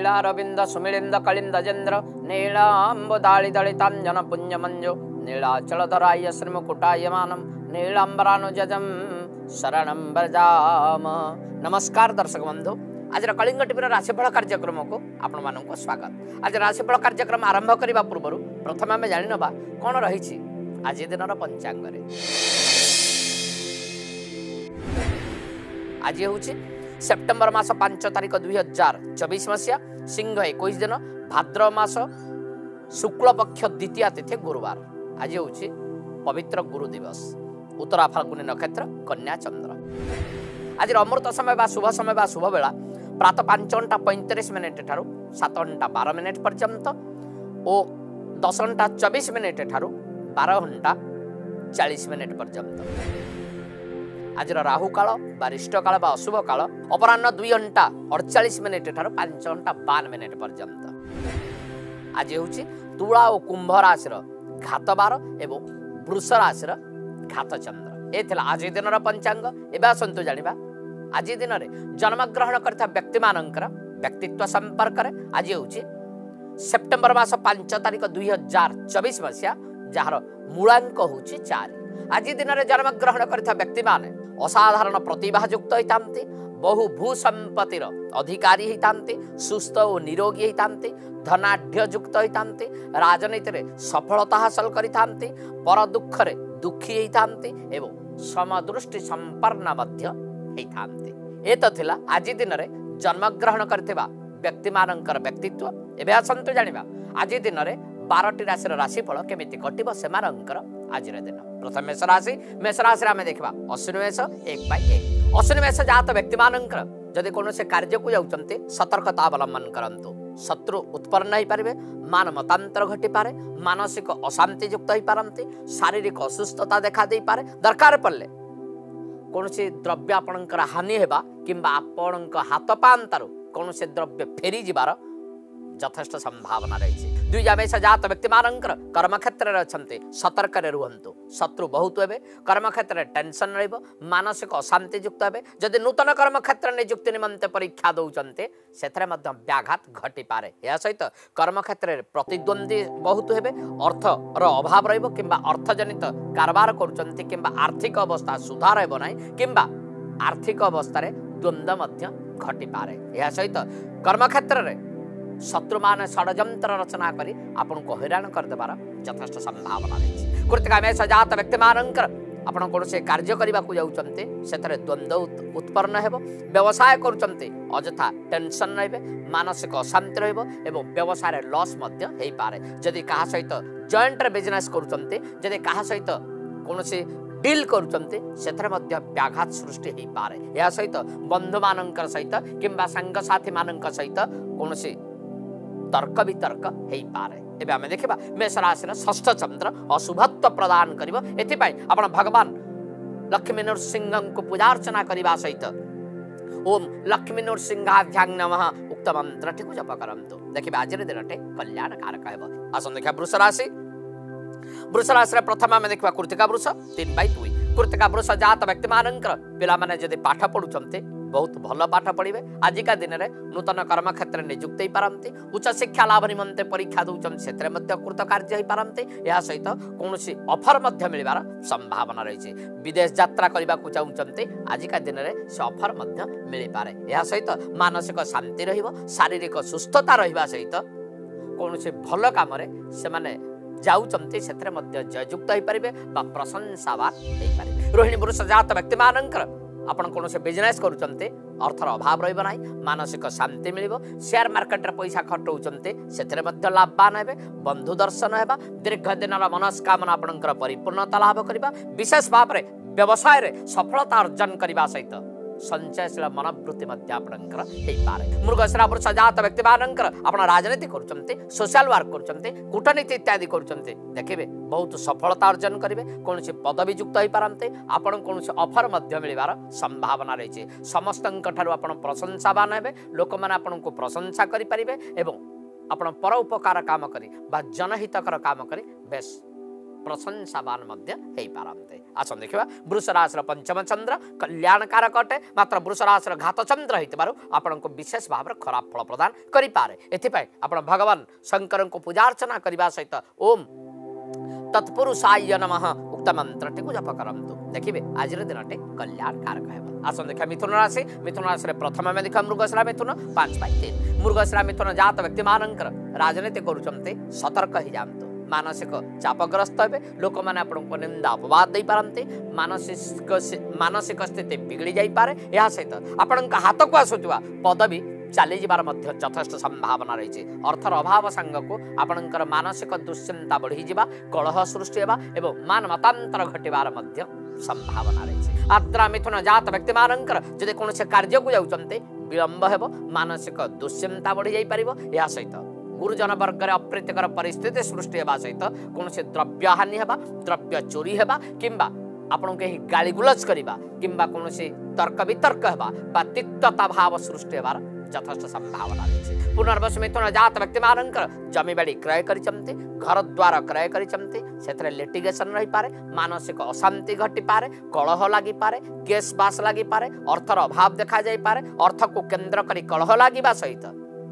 नीलारविंद सुमिलिंद कलिंद जेन्द्र नीलांबुदाळि दलितांजन पुण्यमंजु नीलाचलधराय श्रीमुकुटायमानं नीलांबरानुजं शरणं व्रजाम। नमस्कार दर्शक बंधु, आज कलिंग टीवी राशिफल कार्यक्रम को आपण मानक स्वागत। आज राशिफल कार्यक्रम आरंभ करने पूर्व प्रथम आम जाणवा कौन रही आज दिन पंचांग। आज हूँ सेप्टेम्बर मास 5 तारिख 2024 मसीहा सिंह 21 दिन भाद्रव मास शुक्ल पक्ष द्वितीय तिथि गुरुवार। आज हूँ पवित्र गुरु दिवस, उत्तरा फाल्गुनी नक्षत्र कन्या चंद्र। आज अमृत समय बा शुभ समय बा शुभ बेला प्रातः 5:35 ठारू 7:12 पर्यंत और 10:24 ठारू 12:40 पर्यंत। आज राहु काल बारिष्ट काल बा अशुभ काल अपराह्न 2:48 ठारू 5:52 पर्यंत। आज हूँ तुला और कुंभ राशि घात बार एवं वृष राशि घात चंद्र। ये आज दिन पंचांग। एवं आसतु जाना आज दिन में जन्मग्रहण करता व्यक्ति मानकर व्यक्तित्व संपर्क में। आज हूँ सेप्टेम्बर मास 5 तारिख 2024 मसीहा जार मूलांक हूँ 4। आज दिन में जन्मग्रहण करता व्यक्ति माने असाधारण प्रतिभायुक्त होता, बहु भू संपत्तिर अधिकारी होता, सुस्थ और निरोगी होता, धनाढ़युक्त होता, राजनीति में सफलता हासिल करते, पर दुख रे दुखी होता एवं समदृष्टि संपन्न होते। ये तो थिला आज दिन में जन्मग्रहण करथिबा व्यक्ति मानकर व्यक्तित्व। एवं आसतु जानिबा आज दिन में 12टी राशि राशिफल केमिति कटिब सेमानंकर आज दिन। प्रथम मेष राशि आम देखा अश्विनी मेष 1/1। अश्विनी मेष जात व्यक्ति मानकर जदि कौन से कार्य को जाउचंते सतर्कता अवलंबन करंतु। शत्रु उत्पन्न हो पारे, मान मतांतर घटी पारे, मानसिक अशांति युक्त हो पारती, शारीरिक असुस्थता देखा दे पारे। दरकार पड़े कौन से द्रव्य आपणकर हानि हेबा किंबा आपण हाथ पांतारू कौन से द्रव्य फेरी जीवार यथेष्ट संभावना रही। द्विजा मेष जात व्यक्ति मानकर कर्मक्षेत्र में अच्छा सतर्क रुहतु। शत्रु बहुत हे, कर्मक्षेत्र में टेंशन रहिबो, मानसिक अशांति युक्त हे। जदि नूतन कर्मक्षेत्र नियुक्ति निमंते परीक्षा दौरान से व्याघात घटी पारे। या सहित कर्मक्षेत्र में प्रतिद्वंदी बहुत हे, अर्थर अभाव रहिबो किंबा अर्थजनित कारबार करुचंती किंबा आर्थिक अवस्था सुधार हेबो नाही किंबा आर्थिक अवस्था द्वंद्व मध्य घटी पारे। या सहित कर्मक्षेत्र में शत्रु मान षड्यंत्र रचना करी आपन को हैरान कर देबार यथेष्ट संभावना रही। कृतिका मेष जात व्यक्ति मानकर आपन कौन से कार्य करने को जाउचंते सेथरे द्वंद्व उत्पन्न हेबो। व्यवसाय करुचंते अजथा टेंशन रहिबे, मानसिक अशांति रहिबो एवं व्यवसाय लॉस मध्य हेई पारे। जदि कहा सहित जॉइंट बिजनेस करुचंते, जदि कहा सहित कौन से डील करुचंते सेथरे मध्य व्याघात सृष्टि हेई पारे। या सहित बंधु मानकर सहित किंबा संग साथी मानकर सहित कौन से तर्क वितर्क हो पारे। एवं आम देखा मेष राशि षष्ठ चंद्र अशुभत्व प्रदान करिवो। एथिपाई आपण भगवान लक्ष्मी नृसिंह को पूजा अर्चना करने सहित ओम लक्ष्मी नृसिंहाभ्यां नमः उक्त मंत्र टी जप करंतु। देखिए आज दिन कल्याणकारक हेबो। आसन देखा वृष राशि प्रथम आम देखा कृतिका वृष 3/2। कृतिका वृष जात व्यक्ति मानकर पिला माने जदि पाठ पढ़ुचंते बहुत भल पाठ पढ़े। आजिका दिन में नूतन कर्मक्षेत्र नियुक्त हो पारती, उच्च शिक्षा लाभ निमंते परीक्षा दौरान से कृत कार्य हो पारती। यह सहित कौन ऑफर मिलवार संभावना रही। विदेश यात्रा करने को चाहते आजिका दिन में से ऑफर मिल पारे। यह सहित मानसिक शांति रहिबो, शारीरिक सुस्थता रहिबा सहित कौन से भल काम से माने जाउचंती सेथरे मध्य जययुक्त हो पारे बा प्रशंसावान हो पारे। रोहिणी पुरुष जात व्यक्ति मानकर आपण कौन से बिजनेस करुचंते अर्थर अभाव रहिबो नाही, मानसिक शांति मिलिबो। शेयर मार्केट रे पैसा खटौचंते सेथरे मध्य लाभवान हेबे, बंधु दर्शन हेबा, दीर्घ दिनर मनस्कामना आपणकर परिपूर्णता लाभ करिबा। विशेष भाव रे व्यवसाय रे सफलता अर्जन करबा सहित संचयशील मनोवृत्ति पारे। मृगशिरा वृष जात व्यक्ति मानकर आप राजनीति करुचंते, सोशल वर्क करुचंते, कूटनीति इत्यादि करुचंते देखिए बहुत सफलता अर्जन करेंगे। कौन पदवी युक्त हो पारते, आपन कौन ऑफर मिलवार संभावना रही। समस्त आप प्रशंसावान हे, लोक मैंने आपन को प्रशंसा करें एवं आप पर उपकार काम करी जनहितकर काम करी बेस प्रशंसावान पारते। आस देखा वृष राशि पंचम चंद्र कल्याणकारक अटे मात्र वृष राशि घात चंद्र होपण को विशेष भाव में खराब फल प्रदान करें। एपाई आप भगवान शंकर को पूजा अर्चना करने सहित ओम तत्पुरुषाय नमः उक्त मंत्र टी जप करंतु देखिए आज दिन कल्याणकारक है। आस देखा मिथुन राशि प्रथम में देखा मृगशिरा मिथुन 5/3 मृगशिरा मिथुन जात व्यक्ति मानकर राजनीति करुचंते सतर्क ही जातु मानसिक चापग्रस्त हे लोक मैंने आपको निंदा अपवाद दे पारते मानसिक स्थिति बिगड़ी जापे यह सहित आपण हाथ को आसुवा पदवी चली जाबार यथेष्ट संभावना रही है। अर्थर अभाव सांग को आपणकर मानसिक दुश्चिंता बढ़ी जावा कलह सृष्टि एवं मान मतांतर घटवार संभावना रही है। आद्रा मिथुन जात व्यक्ति मानकर जदि कौन से कार्य को जाते विलंब हो मानसिक दुश्चिंता बढ़ी जापर यह सहित गुरुजन वर्ग में अप्रीतिकर परिस्थिति सृष्टि होगा सहित कौन से द्रव्य हानि होगा द्रव्य चोरी होगा किंबा आपन के गालीगुलज करवा किंबा कौन से तर्क वितर्क होगा तिक्तता भाव सृष्टि होवार यथेष्ट संभावना रही। पुनर्वसु मिथुन जात व्यक्ति मानकर जमी बाड़ी क्रय करते घर द्वार क्रय करते लिटिगेशन रही पारे मानसिक अशांति घटी पारे कलह लगी पारे केस बास लगी पारे अर्थर अभाव देखा जाई पारे अर्थ को केंद्र करी कलह लगिबा सहित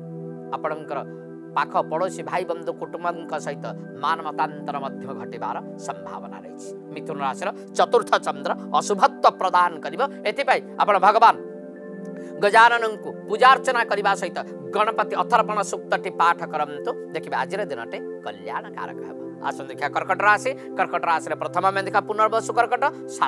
आपणकर पाख पड़ोशी भाई बंधु कुटुंब सहित मान मतांतर घटवार संभावना रही। मिथुन राशि चतुर्थ चंद्र अशुभत्व प्रदान कर भगवान गजानन को पूजार्चना करने सहित गणपति अथर्पण सूक्त पाठ करंतु देखिए आज दिन कल्याणकारक है। आसन देखा कर्कट राशि प्रथम में देखा पुनर्वसु कर्कट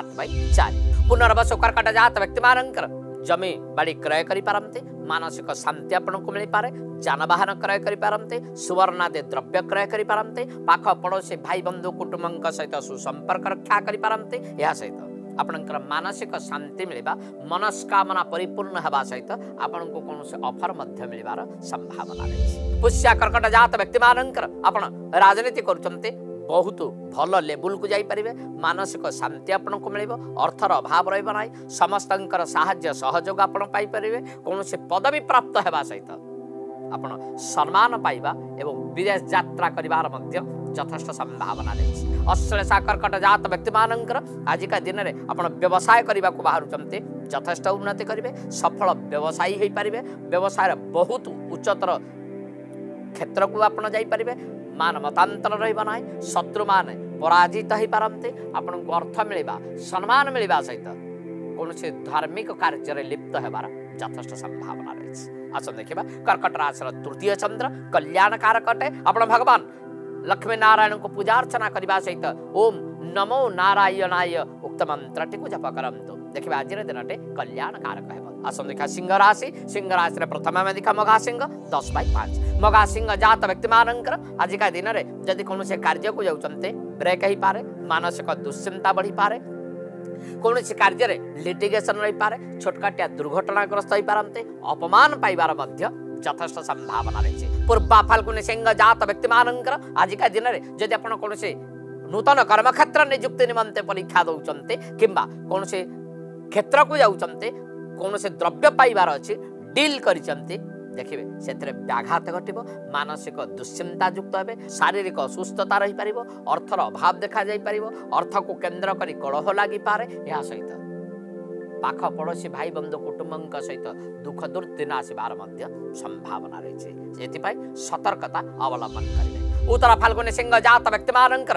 7/4 पुनर्वसु कर्कट जात व्यक्ति मानकर जमी बाड़ी क्रय करें मानसिक शांति आपण को मिल पारे जानवाहन क्रय करें सुवर्णादि द्रव्य क्रय करें पाख पड़ोशी भाई बंधु कुटुंब सहित सुसंपर्क रक्षा करें यह सहित आपणकर मानसिक शांति मिलवा मनस्कामना परिपूर्ण होगा सहित आपण को कौन से ऑफर मिलवार संभावना रही। पुष्या कर्कट जात व्यक्ति मानकर आपण राजनीति करुचंते बहुत भल लेवल को जाइपारे मानसिक शांति आपण को मिल अर्थर अभाव रहा समस्त साहाय्य सहयोग आपण पाइपर कौन से पदवी प्राप्त होगा सहित आपण सम्मान पाइबा एवं विदेश यात्रा करिवार यथेष्ट संभावना रही। अश्लेषा कर्कट जात व्यक्ति मानकर आज का दिन में आप व्यवसाय करने को बाहर यथेष्ट उन्नति करेंगे सफल व्यवसायी हो पारे व्यवसाय बहुत उच्चतर क्षेत्र को आप जाइपारे मान मतांतर रहा शत्रु मान पराजित हो पारते आपन को अर्थ मिलवा सम्मान मिलवा सहित कौन से धार्मिक कार्य लिप्त होबार यथेष्ट संभावना रही। आसन देखा कर्कट राशि तृतीय चंद्र कल्याणकारक अटे आपण भगवान लक्ष्मी नारायण को पूजा अर्चना करने सहित ओम नमो नारायणाय उक्त मंत्र टी जप करंतु देखिए आज दिन कल्याणकारक है। आसन देखा सिंह राशि प्रथम में देखा मघा सिंह 10/5 मघा सिंह जात व्यक्ति मानकर आज का दिन में जदि कौन से कार्य को जाते ब्रेक हो पारे मानसिक दुश्चिंता बढ़ी पारे कौन से कार्य लिटिगेशन रही पारे छोटकाटिया दुर्घटनाग्रस्त हो पारते अपमान पाइबार यथेष्ट संभावना रही। पूर्वा फाल्गुनी सिंह जात व्यक्ति मानकर आज का दिन में जदि आप कौन से नूतन कर्मक्षेत्र नियुक्ति निमंते परीक्षा दौरान किंबा कौन से क्षेत्र को जाते कौन से द्रव्य पाइबार अच्छी डील करते देखिए से व्याघात घटव मानसिक दुश्चिंता युक्त हे शारीरिक असुस्थता रही पार अर्थर अभाव देखा जापर अर्थ को केन्द्र कर कलह लगी पारे यह सहित पाख पड़ोशी भाई बंधु कुटुंब सहित दुख दुर्दिन आसबार संभावना रही है सतर्कता अवलंबन करेंगे। उत्तरा फाल्गुनी सिंह जात व्यक्ति मानकर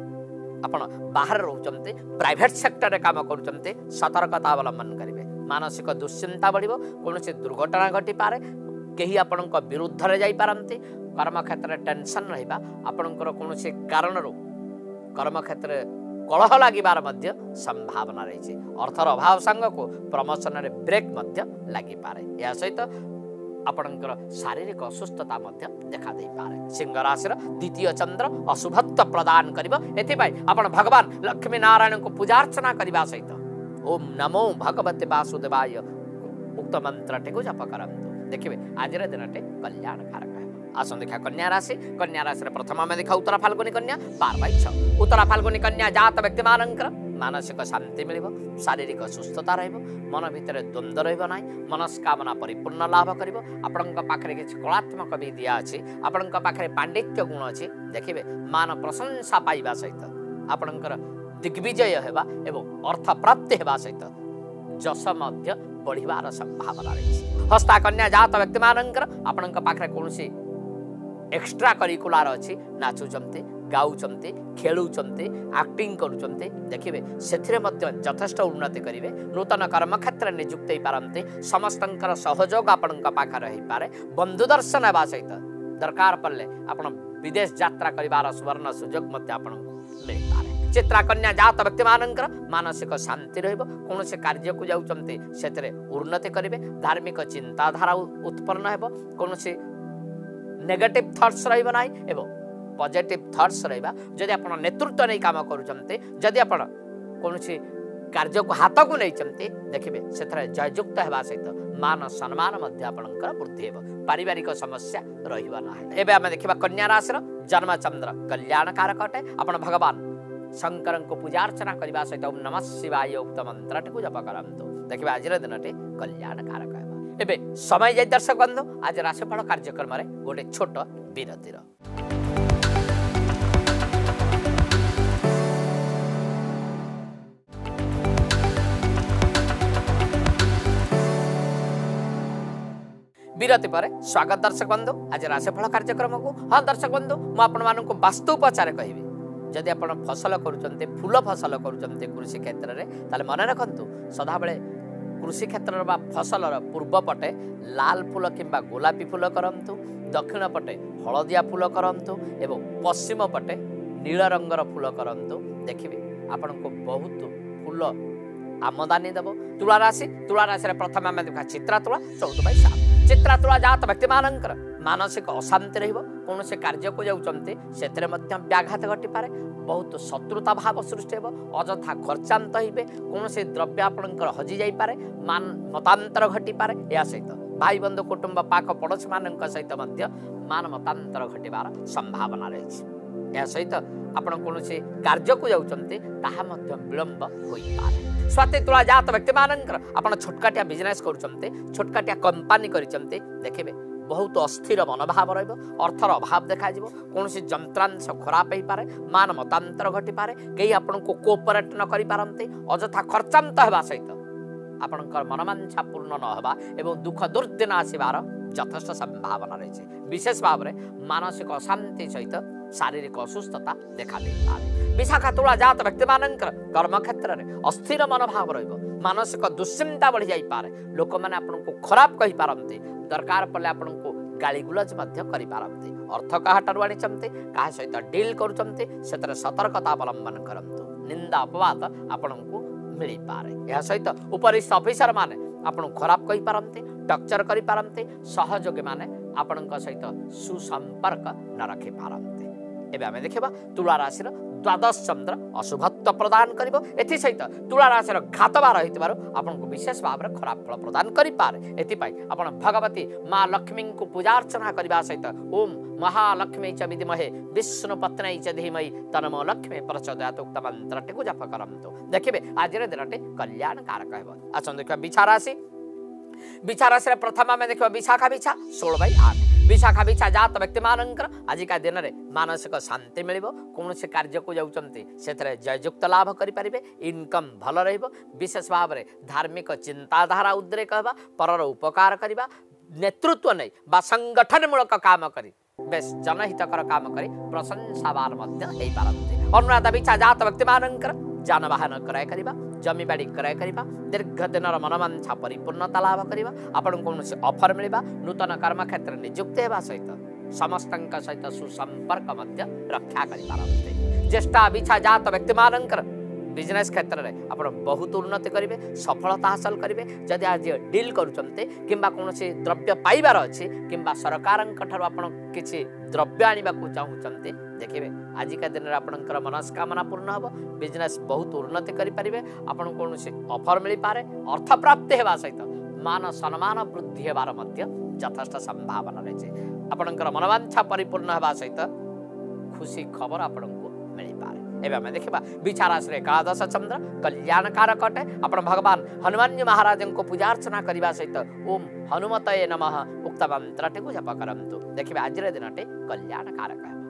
आपण बाहर रोचते प्राइवेट सेक्टर काम करते सतर्कता अवलंबन करेंगे मानसिक दुश्चिंता बढ़ो कौन से दुर्घटना घटी पारे कहीं आपण विरुद्ध रे जाई पारंती कर्म क्षेत्र टेंशन रहिबा आपणकर कौन से कारण कर्म क्षेत्र कलह लागिबार संभावना रही अर्थर अभाव सांग को प्रमोशन रे ब्रेक लगी पारे या सहित आपणकर शारीरिक असुस्थता देखा दे पारे। सिंह राशि द्वितीय चंद्र अशुभत्व प्रदान कर भगवान लक्ष्मी नारायण को पूजा अर्चना करने सहित ओम नमो भगवते वासुदेवाय उक्त मंत्र टी जप करंतु देखिए आज दिन कल्याणकारक है। आसन देखा कन्या राशि प्रथम में देखा उत्तरा फाल्गुनी कन्या 12/6 उत्तरा फाल्गुनी कन्या जात व्यक्ति मानकर मानसिक शांति मिल शारीरिक सुस्थता मन भितर द्वंद्व रहा मनस्कामना परिपूर्ण लाभ कर पाखे किसी कलात्मक विद्या अच्छी आपण पाखे पांडित्य गुण अच्छी देखिए मान प्रशंसा पाइबा सहित आपणकर दिग्विजय हेबा एवं अर्थ प्राप्ति हेबा सहित जस मध्य बढ़िबार संभावना रही। हस्ता कन्या जात व्यक्ति मानकर आपणक पाखरे कोनसी एक्स्ट्रा करिकुलर अच्छी नाचुचंती गाउचंती खेलुचंती एक्टिंग करुचंती देखिबे सेथिरे मध्य यथेष्ट उन्नति करिवे नूतन कर्म क्षेत्र नियुक्त हो पारंती समस्तंकर सहयोग आपणक पाखरे रही पारे बंधु दर्शन हेबा सहित दरकार पड़ले आपण विदेश यात्रा करिवार सुवर्ण सुयोग मध्य आपण मिल पारे। चित्रा कन्या जात व्यक्ति मानकर मानसिक शांति रहिबो कोनसे कार्य को जाउचंती सेथिरे उन्नति करिवे धार्मिक चिंताधारा उत्पन्न हेबो कोनसे नेगेटिव थॉट्स रहिबो नाही एवं पॉजिटिव थॉट्स रहिबा जदि आपण नेतृत्व नै काम करूचंती जदि आपण कोनसे कार्य को हाथ को नहीं चमते देखिबे सेथरे जययुक्त हेबा सहित मान सम्मान मध्य आपणकर वृद्धि हेबो पारिवारिक समस्या रहिबा नाही। एबे हम देखिबा कन्या राशि जन्म चंद्र कल्याणकारक अटे आपण भगवान शंकर को पूजा अर्चना करबा सहित ओम नमः शिवाय उक्त मंत्रट को जप करंतु देखिबे आज दिनटे कल्याणकारक हेबा। एबे समय जाय दर्शक बंधु आज राशिफल कार्यक्रम रे गोटे छोट विरतिर विरति पर स्वागत दर्शक बंधु आज राशिफल कार्यक्रम को। हाँ दर्शक बंधु मुझे वास्तु उपचार कहबी जदि आप फसल करुँचे फूल फसल करुँचे कृषि क्षेत्र में ताले मन रखु सदा बेले कृषि क्षेत्र फसल पूर्व पटे लाल फूल किंबा गोलापी फूल करंतु दक्षिण पटे हलदिया फूल करंतु एवं पश्चिम पटे नील रंगर फूल करंतु देखिए आपन को बहुत फूल आमदानी देव। तुला राशि प्रथम आम देखा चित्रा तुला 14/7 चित्रा तुला जात व्यक्ति मानकर मानसिक अशांति कौन से कार्य को जाऊँचे से व्याघात घटी पारे बहुत शत्रुता भाव सृष्टि हो अजथा खर्चांत हे कौन से द्रव्य आपंकर हजि जापे मान मतांतर घटी पारे या सहित भाई बंधु कुटुंब पाख पड़ोशी मान सहित मान मतांतर घटवार संभावना रही। या सहित आपण कौन से कार्य को जाऊँचे विलंब हो पारे। स्वाति तुला जात व्यक्ति मानकर आपण छोटकाटिया बिजनेस करुँचे छोटकाटिया कंपानी करिसेंते देखिबे बहुत अस्थिर मनोभाव रहिबो अर्थर अभाव देखा जिवो कौन से जंत्रांश खराब हो पारे मान मतांतर घटी पारे कई आपण को कोऑपरेट न करि पारंते अजथा खर्चांत हेबा सहित आपणकर मनमांछा पूर्ण न हेबा एवं दुख दुर्दिन आसीबार यथेष्ट संभावना रही। विशेष भाव में मानसिक अशांति सहित शारीरिक असुस्थता देखा दे पारे। विशाखा तुला जात व्यक्ति मानकर कर्म क्षेत्र में अस्थिर मनोभाव रहिबो मानसिक दुश्चिंता बढ़ी जाई पारे लोक माने आपन को खराब कहि पारंते दरकार पड़े आपन को गाली गुलज मध्य करि पारंते अर्थ काहाटारु आनी चमते काहा सहित डील करूचमते सेतरे सतर्कता अवलंबन करंतु निंदा अपवाद आपन को मिली पारे। या सहित उपरिस्थ ऑफिसर माने आपन खराब कहि पारंते टक्चर करि पारंते सहयोगी माने आपन सहित सुसंपर्क न रखि पारंते। एबे आमे देखिबा तुला राशि द्वादश चंद्र अशुभत्व प्रदान करिवो एथि सहित तुला राशि घातबार रहितबार आपन को विशेष भाव में खराब फल प्रदान करि पारे। एथि पई आपन भगवती मां लक्ष्मी को पूजा अर्चना करबा सहित ओम महालक्ष्मी च विद्महे विष्णु पत्नी च धीमहि तन्नो लक्ष्मी प्रचोदयात् उक्त मंत्रटे को जप करंतु देखिबे आज दिनटे कल्याणकारक हेबो। आसन देखा बिछा राशि प्रथम आम देखा विशाखा बिछा 16/8 विशाखा बिछा जात व्यक्ति मानकर आजिका दिन में मानसिक शांति मिल कौन से कार्य को जाऊँचे से जययुक्त लाभ करें इनकम भल विशेष भाव में धार्मिक चिंताधारा उद्रेक होगा परर उपकार करवा नेतृत्व नहीं बा संगठनमूलक काम करी बेस जनहितकर काम करी प्रशंसावान पारते। अनुराधा बिछा जात व्यक्ति मानकर जानवाहन क्रय करवा जमी बाड़ी क्रय करवा दीर्घ दिन मनमांछा परिपूर्णता लाभ करवा आपन कौन से ऑफर मिलवा नूतन कर्म क्षेत्र नियुक्त होगा सहित समस्त सहित सुसंपर्क रक्षा करें। ज्येष्ठा बिछा जात व्यक्ति मानकर बिजनेस क्षेत्र में आप बहुत उन्नति करेंगे सफलता हासिल करेंगे जदि आज डील करुँचे किंबा कौन से द्रव्य पाइबार अच्छे किंबा सरकार किसी द्रव्य आने को चाहते देखिए आजिका दिन में आपंकर मनस्कामना पूर्ण हम बिजनेस बहुत उन्नति करें आपन कौन से ऑफर मिल पारे अर्थ प्राप्ति होगा सहित मान सम्मान वृद्धि होबार यथेष्ट संभावना रही आपंकर मनोवांछा परिपूर्ण होगा सहित खुशी खबर आपन को मिल पारे। एवं आम देखा बिछा राशि एकादश चंद्र कल्याणकारक अटे आप भगवान हनुमान जी महाराज को पूजा अर्चना करने सहित ओम हनुमतये नमः उक्त मंत्रटे को जप करंतु देखिए आज दिनटे कल्याणकारक है।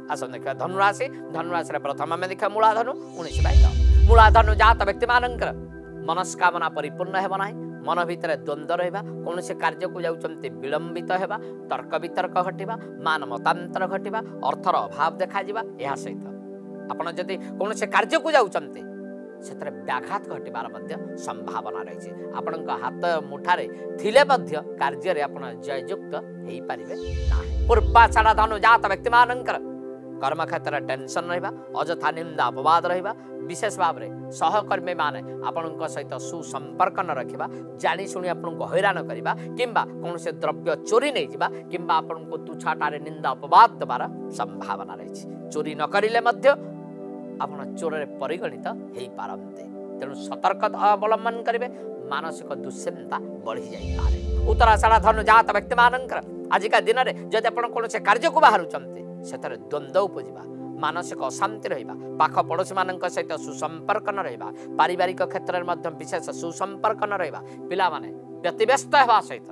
आस देखा धनुराशि धनुराशि प्रथम आम देखा मूलाधनु 19/10 मूलाधनु जात व्यक्ति मानकर मनस्कामना परिपूर्ण हेब ना मन भितर द्वंद्व रहा कौन से कार्य को जाऊँच विलंबित होगा तर्क वितर्क घटवा मान मतांतर घटवा अर्थर अभाव देखा यह सहित आपड़ जदि कौन से कार्य को जाऊँच से व्याघात घटवार संभावना रही आपण हाथ मुठारे थिले कार्य आप जययुक्त हो पारे ना पूर्वाषाढ़ धनु जात व्यक्ति मानकर कर्म क्षेत्र टेंशन रहा अजथा निंदा अपवाद रहा विशेष भाव में सहकर्मी माने आपण सहित सुसंपर्क न रखा जाशुणी आपको हैरान करवा किंबा कौन से द्रव्य चोरी नहीं जावा किंबा आपण को तुछाटारे निंदा अपवाद देवार संभावना रही चोरी न करिले आप चोर परिगणित हो पारते तेणु सतर्कता अवलंबन करेंगे मानसिक दुश्चिंता बढ़ी जाए उत्तराषाढ़ धनु जात व्यक्ति मानकर आजिका दिन में जब आप कौन से कार्य को बाहर से द्वंद्व उपजा मानसिक अशांति रहा पाख पड़ोशी मान सहित सुसंपर्क न रहा पारिवारिक क्षेत्र में विशेष सुसंपर्क न रहा पिला माने व्यतिव्यस्त होगा सहित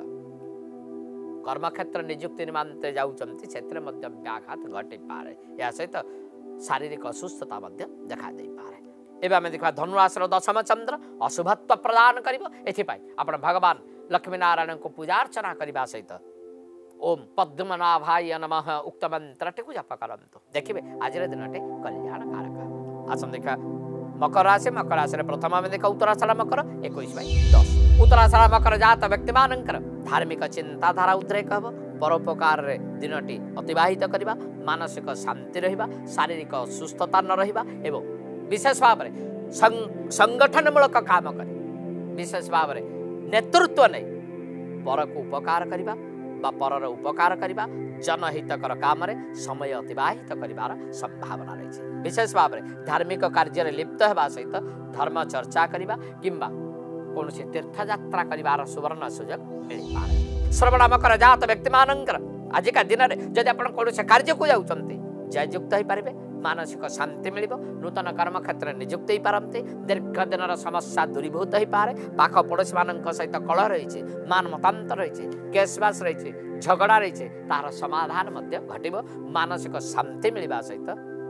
कर्मक्षेत्र निजुक्ति निमंते जाऊँच से व्याघात घटी पारे या सहित शारीरिक असुस्थता देखा दे पारे एवं आम देखा धनुराशि दशम चंद्र अशुभत्व प्रदान कर भगवान लक्ष्मी नारायण को पूजा अर्चना करने सहित ओम पद्मनाभाय नमः उक्त मंत्रटी को जप करंतु देखिए आज दिन कल्याण कारक आसम देखा मकर राशि प्रथम आम देखा उत्तराषाढ़ मकर 21/10 उत्तराषाढ़ मकर जात व्यक्ति मानकर धार्मिक चिंताधारा उद्रेक हम परोपकार दिनटी अतिवाहित करवा मानसिक शांति रहिबा शारीरिक सुस्थता न रहिबा एवं विशेष भाव में संगठनमूलक काम कर विशेष भाव में नेतृत्व नहीं पर को उपकार करवा परर उपकार करवा जनहितकर काम समय अतिवाहित कर संभावना रही विशेष भाव में धार्मिक कार्य लिप्त होगा सहित धर्म चर्चा करवा किंबा कौन से तीर्थयात्रा कर सुवर्ण सुजोग मिल पाए श्रवण मकर जात व्यक्ति मानकर आजिका दिन में जब आप कौन से कार्य को जाऊँच जययुक्त हो पारे मानसिक शांति मिल नूतन कर्म क्षेत्र निजुक्त हो पारते दीर्घ दिन समस्या दूरीभूत हो पारे पाख पड़ोशी मान सहित कलह रही मान मतांतर रही केसबास रही झगड़ा रही तार समाधान घट मानसिक शांति मिलवा सहित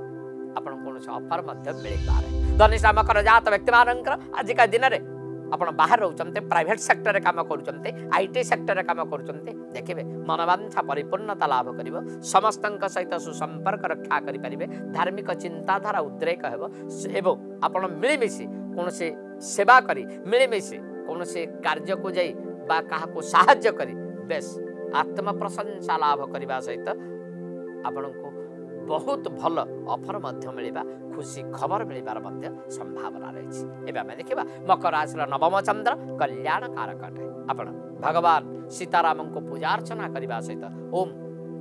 आप कौन से ऑफर मिल पारे धनिष्ठा मकर जात व्यक्ति मानकर आजिका दिन में आप बाहर रोचते प्राइवेट सेक्टर रे काम करुँचे आईटी सेक्टर रे काम करुँचे देखिए मनोवांछा परिपूर्णता लाभ कर समस्त सहित सुसंपर्क रक्षा करें धार्मिक चिंताधारा उद्रेक एवं आप मिलमिशि कौन से सेवा करी मिलमिशि कौन से कार्य को जाई बा कहा को साहाय्य करी बेस आत्म प्रशंसा लाभ करने सहित आपण को बहुत भल ऑफर मिलवा खुशी खबर मिलबार संभावना रही आम देखा मकर राशि नवम चंद्र कल्याण कारक अटे आपण भगवान सीताराम को पूजा अर्चना करने सहित ओम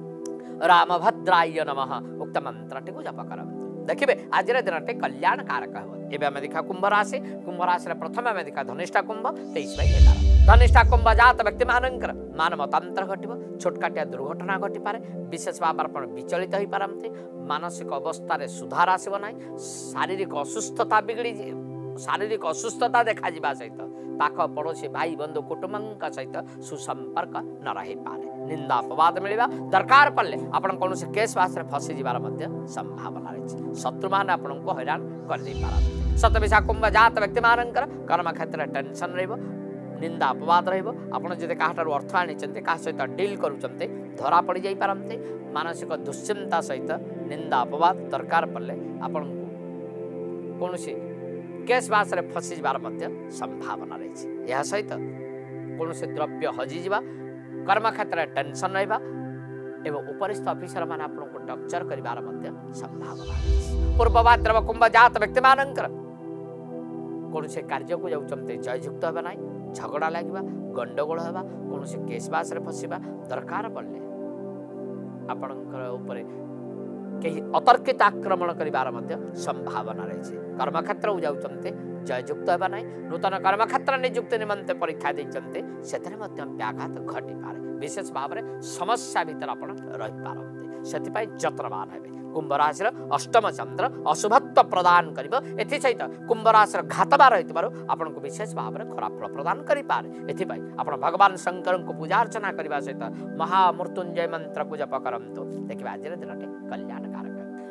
रामभद्राय नमः उक्त मंत्रटी को जप करंतु देखिए आज दिन कल्याण कारक हे आम देखा कुंभ राशि प्रथम आम देखा धनिष्ठा कुंभ 23/11 धनिष्ठा कुंभ जात व्यक्ति मानकर मान मतांतर घटव छोटकाटिया दुर्घटना घटी पारे विशेष भाव में विचलित हो पारते मानसिक अवस्था सुधार आसब ना शारीरिक असुस्थता बिगड़ी शारीरिक असुस्थता देखा सहित पाख पड़ोशी भाई बंधु कुटुंब सहित सुसंपर्क न रही पारे निंदा अपवाद मिलवा दरकार पड़े आप कौन से केस बास फसी जबार संभावना रही शत्रु मान आपको हैरान कर सतविशा कुंभ जात व्यक्ति मानकर कर्म क्षेत्र टेंशन रही निंदा अपवाद रही कहार अर्थ आनी सहित डील करुँचे धरा पड़ जाते मानसिक दुश्चिंता सहित निंदा अपवाद दरकार पड़े आपण कौन सी केस बास फसी जबार संभावना रही यह सहित कौन से द्रव्य हजिजा कर्म क्षेत्र टेंशन रहा एवं उपरिस्थ अफिसर मान आपको टर्चर कर संभावना रही पूर्व भाद्रव कुंभ जात व्यक्ति मानकर कौन से कार्य को जाऊँच जययुक्त होगा ना झगड़ा लगे गंडगोल होगा कौन से केस बास फसवा दरकार पड़े आपण कहीं अतर्कित आक्रमण कर संभावना रही कर्मक्षेत्र को जाऊँच जययुक्त होगा ना नूतन कर्मक्षेत्र निजुक्ति निमंते परीक्षा देते से व्याघात घटी पारे विशेष भाव में समस्या भीतर आप रही पारते से जत्नवान हे कुंभ राशि अष्टम चंद्र अशुभत्व प्रदान कर कुंभ राशि घातवा रही आपको विशेष भाव में खराब फल प्रदान करें आप भगवान शंकर को पूजा अर्चना करने सहित महामृत्युंजय मंत्र को जप करंतु देखिए आज दिन कल्याण कारक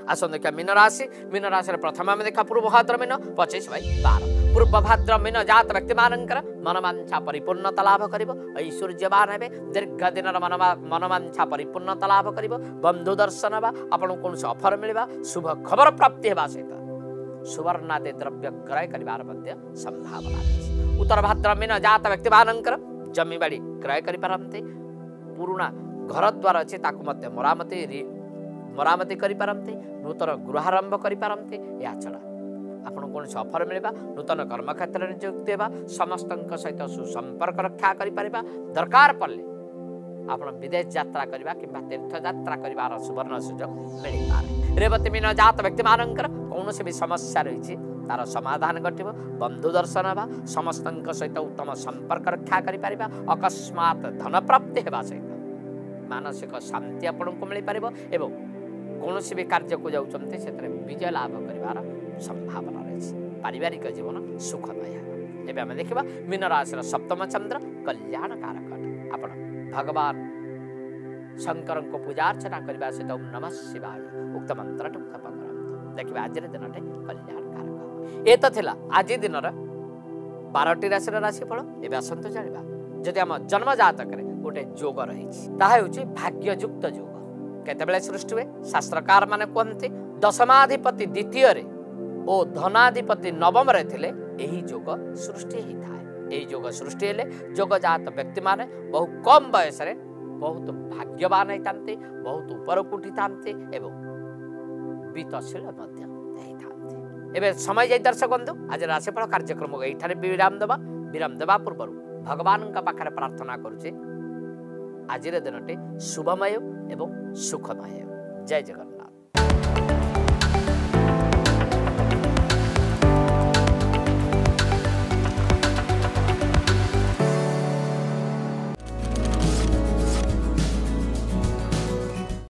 आसन देखा मीन राशि प्रथम आम देखा पूर्व भाद्र मीन 25/12 पूर्व भाद्र मीन जात व्यक्ति मानकर मनोवांछा परिपूर्णता लाभ करिवो ऐश्वर्यवान हेबे दीर्घ दिन मनोवांछा परिपूर्णता लाभ करिवो बंधु दर्शन बा आपन कोन से ऑफर मिलबा शुभ खबर प्राप्ति हेबा सहित सुवर्णादि द्रव्य क्रय करिवार मध्य संभावना अछि उत्तर भाद्र मीन जात व्यक्ति मानकर जमी बाड़ी क्रय करि पारंते पुराना घर द्वार अछि ताकु मध्य मरामती करि पारंते नूतन गृहारंभ करि पारंते या छडा आपण कोन ऑफर मिलबा नूतन कर्म क्षेत्र में नियुक्ति हेबा समस्त सहित सुसंपर्क रक्षा करि परिबा दरकार पड़ले आपण विदेश यात्रा करबा किबा तीर्थ यात्रा करिवार सुवर्ण सुयोग मिलि पारे रेवती मीन जात व्यक्ति मानकर कौन से भी समस्या रही तार समाधान घटिव बंधु दर्शन हेबा समस्त सहित उत्तम संपर्क रक्षा करि परिबा अकस्मात धन प्राप्ति हेबा सहित मानसिक शांति आपण को मिलि पारिबो एवं कौन भी कार्य को जाउछन्ते सेतरे विजय लाभ करिवार संभावना रही पारिवारिक जीवन सुखमय एवं आम देखा मीन राशि सप्तम चंद्र कल्याण कारक आपण भगवान शंकर को पूजा अर्चना करने सहित ओम नमः शिवाय उक्त मंत्र जप करंतु देखिए आज दिन कल्याण कारक ये तो थिला आज दिन 12टी राशि राशिफल एवं आसतु जाना जदि आम जन्म जातक गोटे जोग रही भाग्ययुक्त जोग केतबेले सृष्टि हुए शास्त्रकार माने कहते दशमाधिपति द्वितीय और धनाधिपति नवम रे थिले एही जोग सृष्टि होता है यही जोग सृष्टि हेले जोगजात व्यक्ति माने बहु कम बयस रे बहुत भाग्यवान होता बहुत ऊपर को उठी था वित्तशील एवं समय जाए दर्शक बंधु आज राशिफल कार्यक्रम ये विराम देवा पूर्व भगवान पाखे प्रार्थना करुचे आज दिन शुभमय एवं सुखमय जय जगन्नाथ।